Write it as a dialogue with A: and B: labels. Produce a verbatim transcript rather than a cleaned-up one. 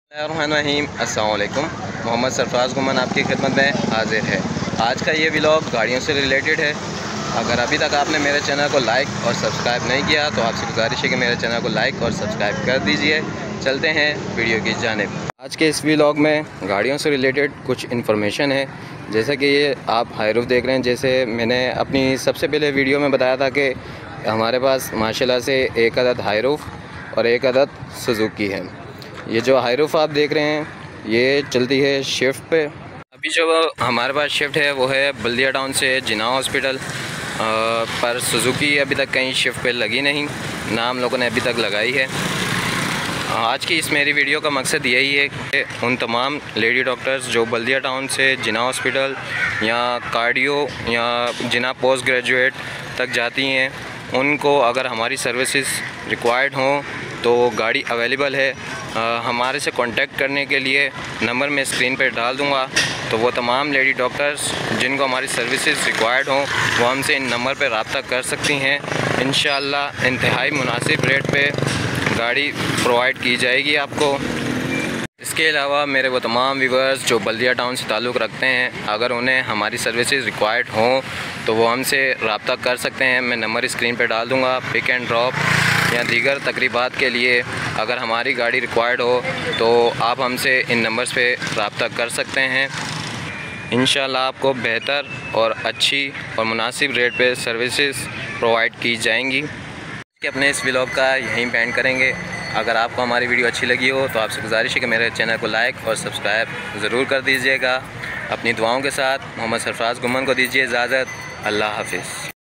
A: रहीम अस्सलाम वालेकुम। मोहम्मद सरफराज गुमन आपकी खिदमत में हाजिर है। आज का ये व्लॉग गाड़ियों से रिलेटेड है। अगर अभी तक आपने मेरे चैनल को लाइक और सब्सक्राइब नहीं किया तो आपसे गुजारिश है कि मेरे चैनल को लाइक और सब्सक्राइब कर दीजिए। चलते हैं वीडियो की जानिब। आज के इस व्लॉग में गाड़ियों से रिलेटेड कुछ इन्फॉर्मेशन है। जैसा कि ये आप हायरूफ देख रहे हैं, जैसे मैंने अपनी सबसे पहले वीडियो में बताया था कि हमारे पास माशाल्लाह से एक अदद हायरूफ और एक अदद सुजुकी है। ये जो हायरूफ आप देख रहे हैं ये चलती है शिफ्ट पे। अभी जो हमारे पास शिफ्ट है वो है बल्दिया टाउन से जिना हॉस्पिटल, पर सुजुकी अभी तक कहीं शिफ्ट पे लगी नहीं, ना हम लोगों ने अभी तक लगाई है। आज की इस मेरी वीडियो का मकसद यही है कि उन तमाम लेडी डॉक्टर्स जो बल्दिया टाउन से जिना हॉस्पिटल या कार्डियो या जिना पोस्ट ग्रेजुएट तक जाती हैं, उनको अगर हमारी सर्विसेज रिक्वायर्ड हों तो गाड़ी अवेलेबल है। आ, हमारे से कांटेक्ट करने के लिए नंबर मैं स्क्रीन पर डाल दूंगा, तो वो तमाम लेडी डॉक्टर्स जिनको हमारी सर्विसेज रिक्वायर्ड हों वो हमसे इन नंबर पर रब्ता कर सकती हैं। इंशाअल्लाह इंतहाई मुनासिब रेट पे गाड़ी प्रोवाइड की जाएगी आपको। इसके अलावा मेरे वो तमाम व्यूवर्स जो बल्दिया टाउन से ताल्लुक़ रखते हैं, अगर उन्हें हमारी सर्विसेज रिक्वायर्ड हों तो वो हमसे रब्ता कर सकते हैं। मैं नंबर स्क्रीन पे डाल दूँगा। पिक एंड ड्रॉप या दीगर तकरीबात के लिए अगर हमारी गाड़ी रिक्वायर्ड हो तो आप हमसे इन नंबर्स पे रब्ता कर सकते हैं। इंशाल्लाह आपको बेहतर और अच्छी और मुनासिब रेट पे सर्विसेज प्रोवाइड की जाएंगी। कि अपने इस व्लॉग का यहीं पे एंड करेंगे। अगर आपको हमारी वीडियो अच्छी लगी हो तो आपसे गुजारिश है कि मेरे चैनल को लाइक और सब्सक्राइब ज़रूर कर दीजिएगा। अपनी दुआओं के साथ मोहम्मद सरफराज गुमन को दीजिए इजाज़त। अल्लाह हाफिज़।